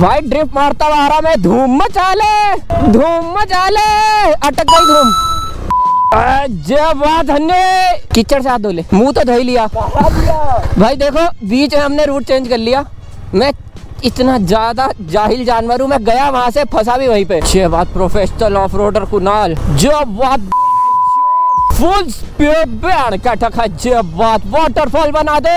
भाई ड्रिफ्ट मारता हुआ आ रहा मैं, धूम मचा ले, धूम मचा ले, अटक गई धूम। जय बात हन्ने, कीचड़ से हाथ धो ले, मुंह तो धो ही लिया भाई। देखो बीच में हमने रूट चेंज कर लिया, मैं इतना ज्यादा जाहिल जानवर हूँ, मैं गया वहां से फंसा भी वहीं पे। जय बात प्रोफेशनल ऑफ रोडर कुणाल, जय बात फुल स्पीड बैंड का ठका, जय बात वाटरफॉल बना दे,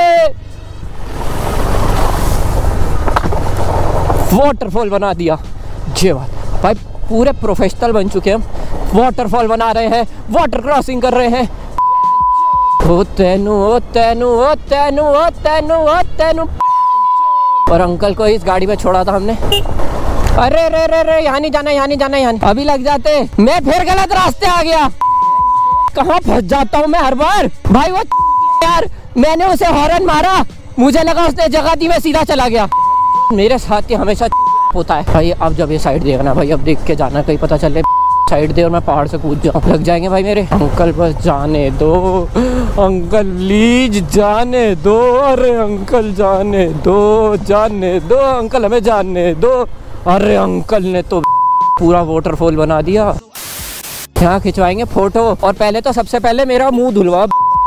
वाटरफॉल बना दिया। जय बात भाई, पूरे प्रोफेशनल बन चुके हैं हम, वाटरफॉल बना रहे हैं, वाटर क्रॉसिंग कर रहे हैं। ओ तेनू ओ तेनू ओ तेनू ओ तेनू ओ तेनू। और अंकल को इस गाड़ी में छोड़ा था हमने। अरे रे रे रे, यहाँ नहीं जाना, यहाँ नहीं जाना, यहाँ अभी लग जाते। मैं फिर गलत रास्ते आ गया, कहाँ फंस जाता हूँ मैं हर बार भाई। वो यार मैंने उसे हॉर्न मारा, मुझे लगा उसने जगह दी, मैं सीधा चला गया। मेरे साथ ही हमेशा होता है भाई। अब जब ये साइड देखना भाई, अब देख के जाना, कहीं पता चले साइड दे और मैं पहाड़ से कूद जाऊँ, लग जाएंगे भाई मेरे। अंकल बस जाने दो, अंकल प्लीज जाने दो, अरे अंकल जाने दो, जाने दो अंकल, हमें जाने दो। अरे अंकल ने तो पूरा वाटरफॉल बना दिया। यहाँ खिंचवाएंगे फोटो, और पहले तो सबसे पहले मेरा मुंह धुलवा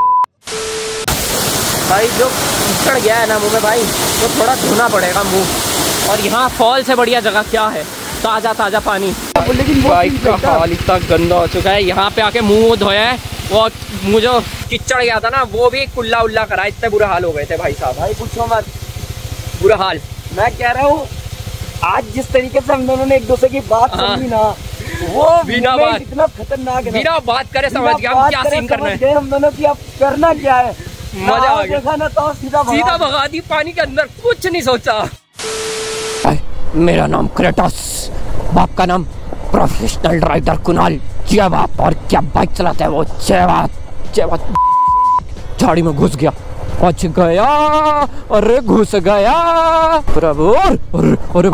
भाई। जो चढ़ गया है ना मुंह में भाई, तो थोड़ा धोना पड़ेगा मुंह। और यहाँ फॉल से बढ़िया जगह क्या है, ताजा ताजा पानी। बाइक का हाल इतना गंदा हो चुका है, यहाँ पे आके मुंह धोया है, वो मुझे कीचड़ गया था ना, वो भी कुल्ला उल्ला करा, इतने बुरे हाल हो गए थे भाई साहब। भाई पूछो मत, बुरा हाल। मैं कह रहा हूँ आज जिस तरीके से हम दोनों ने एक दूसरे की बात सुनी ना, वो बिना बात, इतना खतरनाक है, बिना बात करे समझ गया हम क्या सीन करना है हम दोनों की। अब करना क्या है, मजा आ गया ना, तो सीधा भगा दी पानी के अंदर, कुछ नहीं सोचा। मेरा नाम क्रेटोस, बाप का नाम प्रोफेशनल राइडर कुणाल, जय बाप। और क्या बाइक चलाता है वो, जय बात, जय बात। झाड़ी में घुस गया, बच गया, अरे घुस गया प्रभु। अरे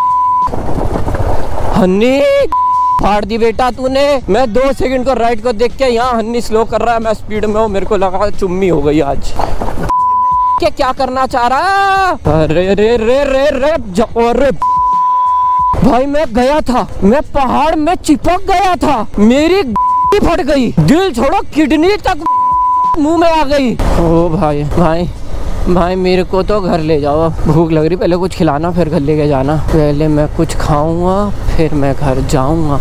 हन्नी फाड़ दी बेटा तूने। मैं 2 सेकंड को राइड को देख के यहाँ हन्नी स्लो कर रहा है, मैं स्पीड में हूँ, मेरे को लगा चुम्मी हो गई आज। क्या करना चाह रहा? अरे रे रे रे रे, अरे भाई मैं गया था, मैं पहाड़ में चिपक गया था, मेरी फट गई, दिल छोड़ो किडनी तक मुंह में आ गई। ओ भाई भाई भाई, मेरे को तो घर ले जाओ, भूख लग रही, पहले कुछ खिलाना फिर घर लेके जाना। पहले मैं कुछ खाऊंगा फिर मैं घर जाऊंगा।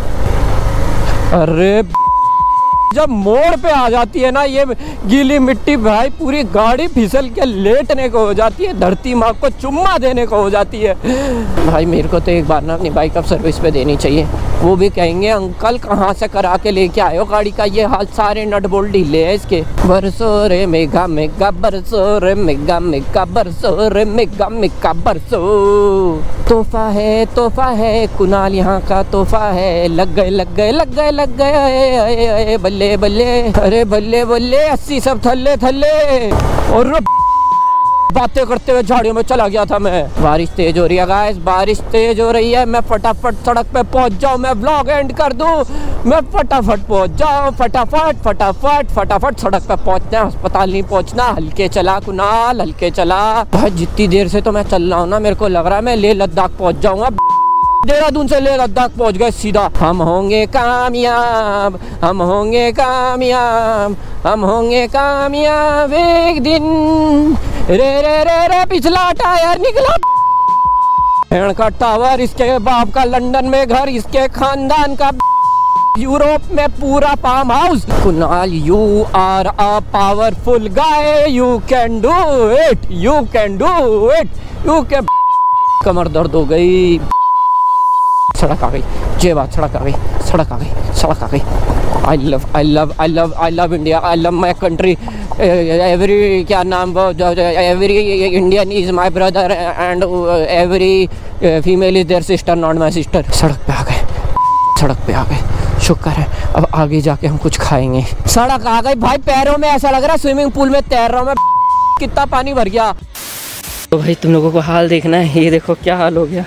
अरे जब मोड़ पे आ जाती है ना ये गीली मिट्टी भाई, पूरी गाड़ी फिसल के लेटने को हो जाती है, धरती माँ को चुम्मा देने को हो जाती है भाई। मेरे को तो एक बार ना अपनी बाइक अब सर्विस पे देनी चाहिए। वो भी कहेंगे अंकल कहाँ से करा के लेके आए हो गाड़ी का, ये हाल सारे नट बोल्ट ढीले है इसके। बरसो रे मेगा मेगा, बरसो रे मेगा मेगा, बरसो रे मेगा मेगा बरसो। तोहफा है कुणाल यहाँ का तोहफा है, लग गए लग गए लग गए लग गए, बल्ले बल्ले, अरे बल्ले बल्ले, 80 सब थल्ले थल्ले। और बातें करते हुए झाड़ियों में चला गया था मैं। बारिश तेज हो रही है गाइस, बारिश तेज हो रही है, मैं फटाफट सड़क पे पहुंच जाऊं, मैं व्लॉग एंड कर दूं, मैं फटाफट पहुंच जाऊं, फटाफट फटाफट फटाफट सड़क पे पहुंचना, अस्पताल नहीं पहुंचना। हल्के चला कुणाल, हल्के चला भाई। जितनी देर से तो मैं चल रहा हूँ ना, मेरे को लग रहा है मैं लेह लद्दाख पहुंच जाऊंगा। देहरादून से लेह लद्दाख पहुंच गए सीधा। हम होंगे कामयाब, हम होंगे कामयाब, हम होंगे कामयाब एक दिन। रे रे रे रे, पिछला टायर निकला, भेड़ का टावर, इसके बाप का लंदन में घर, इसके खानदान का यूरोप में पूरा farm house. Kunal you are a powerful guy, you can do it, you can do it, you can. कमर दर्द हो गई, सड़क आ गई, जय बात, सड़क आ गई, सड़क आ गई, सड़क आ गई। I love I love I love I love India, I love my country. Every क्या नाम, every Indian is my brother and every female is there sister, not my sister. सड़क पे आ गए, सड़क पे आ गए, शुक्र है। अब आगे जाके हम कुछ खाएंगे। सड़क आ गई भाई, पैरों में ऐसा लग रहा है स्विमिंग पूल में तैर रहा हूँ मैं, कितना पानी भर गया। तो भाई तुम लोगों को हाल देखना है, ये देखो क्या हाल हो गया,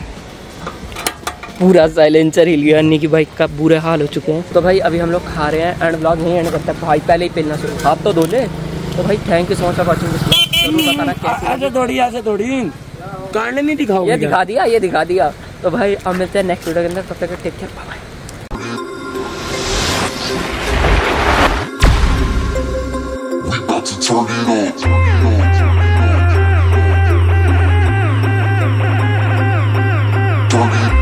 पूरा साइलेंसर हिल गया, अन्नी की बाइक का बुरे हाल हो चुके हैं। तो भाई अभी हम लोग खा रहे हैं एंड व्लॉग नहीं एंड करते भाई, पहले ही पहनना शुरू, आप तो धो ले। तो भाई thank you so much for watching this vlog, जरूर बताना कैसे। ऐसे थोड़ी कांड नहीं दिखाओगे? ये दिखा दिया, ये दिखा दिया। तो भाई अब मिलते हैं नेक्स्ट वीडियो के अंदर, तब तक take care, bye bye. Turn it